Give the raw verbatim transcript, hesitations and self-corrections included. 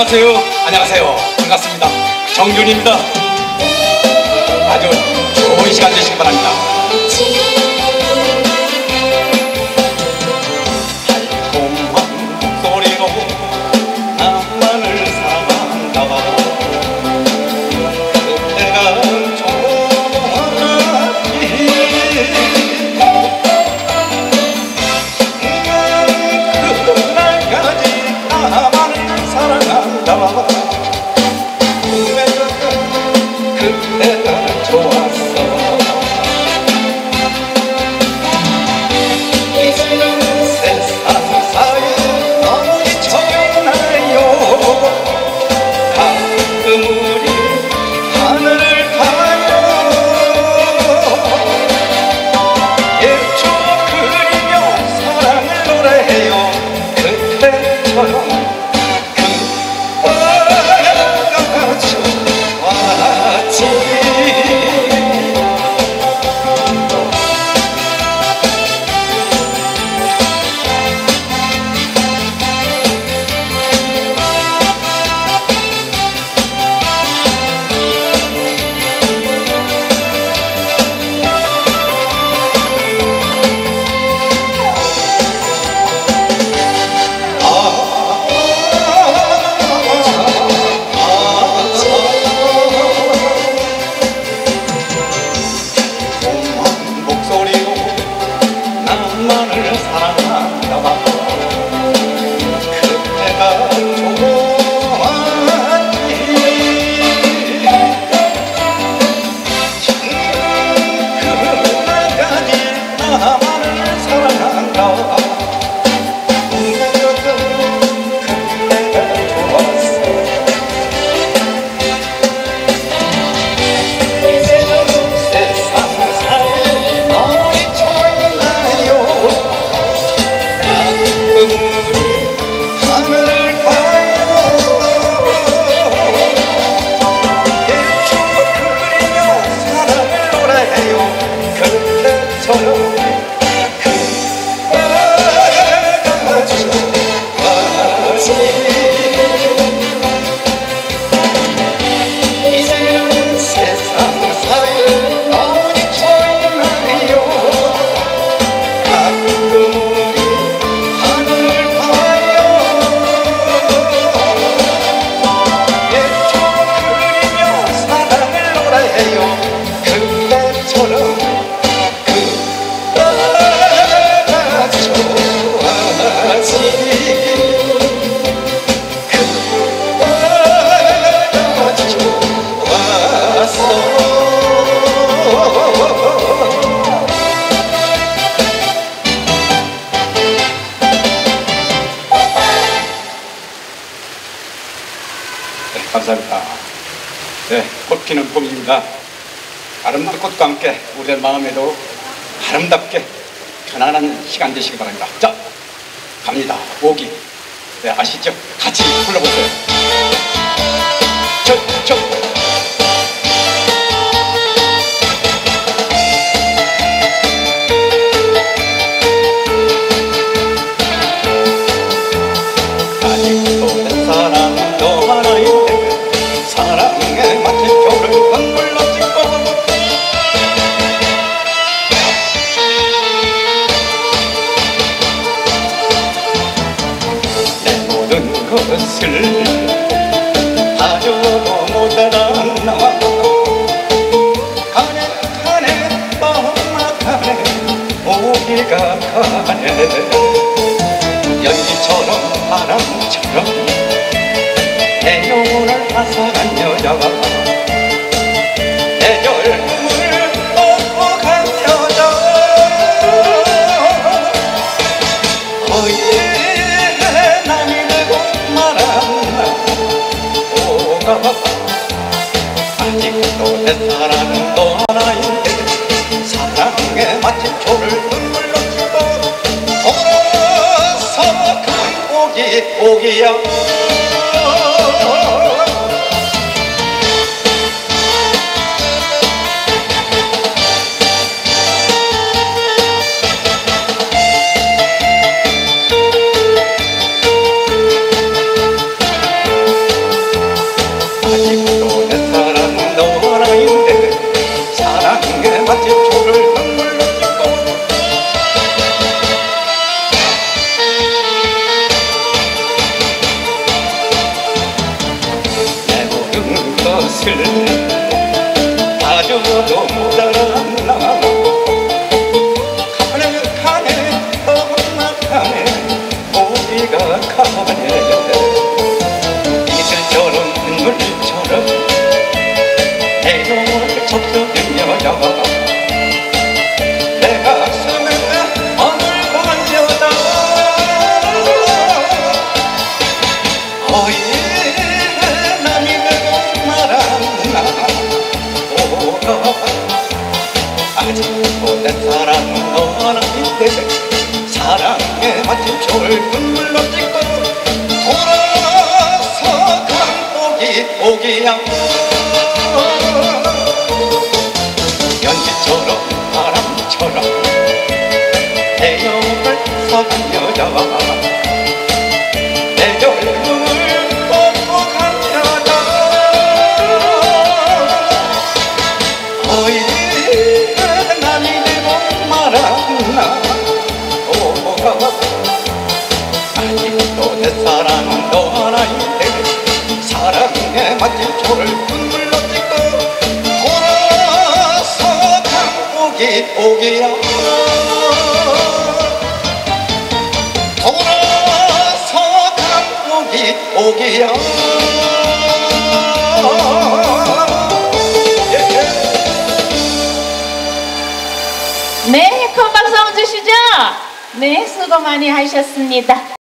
안녕하세요. 안녕하세요. 반갑습니다. 정균입니다. 아주 좋은 시간 되시기 바랍니다. 달콤한 목소리로 나만을 사랑한다. 그때가 좋았지. 그날까지 나만을 사랑한다. 그때가 좋았어. 이제는 세상 사이에 너무이 처나요. 가끔 우리 하늘을 봐요. 옛 추억 그리며 사랑을 노래해요. 그때처럼 감사합니다. 네, 꽃피는 봄입니다. 아름다운 꽃과 함께 우리의 마음에도 아름답게 편안한 시간 되시기 바랍니다. 자, 갑니다. 오기. 네, 아시죠? 같이 불러보세요. 저, 저. 아직도 내 사랑도 하나인데 사랑의 마침표를 눈물로 찍고 내 모든 것을 다 줘도 모자란 나와 가네 가네 떠나가네 오기가 가네 연기처럼 바람처럼 내 영혼을 앗아간 여자가 내 젊음을 먹고 간 여자 어예 남이 되고 말았나 오가 아직도 내 사랑은 너 하나인데 사랑의 마침표를 눈물로 찍고 돌아서 그 오기 오기야 꽃을 가져도 못알았나 가네 가네 어디가 가네 이슬처럼 눈물처럼 내 영혼을 적셔준 여자 내 가슴에 마음을 건 여자 어이 남이 되고 말았나 오가 아직도 내 사랑은 너라인데 사랑에 마침 저를 눈물로 찍고 돌아서 강복이 오기야 연기처럼 바람처럼 내 영혼을 사준 여자 내 열정을 뻗고 간 여자 어이 남이 되고 말았나 오가 아직도 내 사랑은 너 하나인데 사랑에 마침 저를 눈물로 찍고 돌아서 강복이 오기야 돌아서 강복이 오기야 네, 큰 박수 한번 주시죠. 네, 수고 많이 하셨습니다.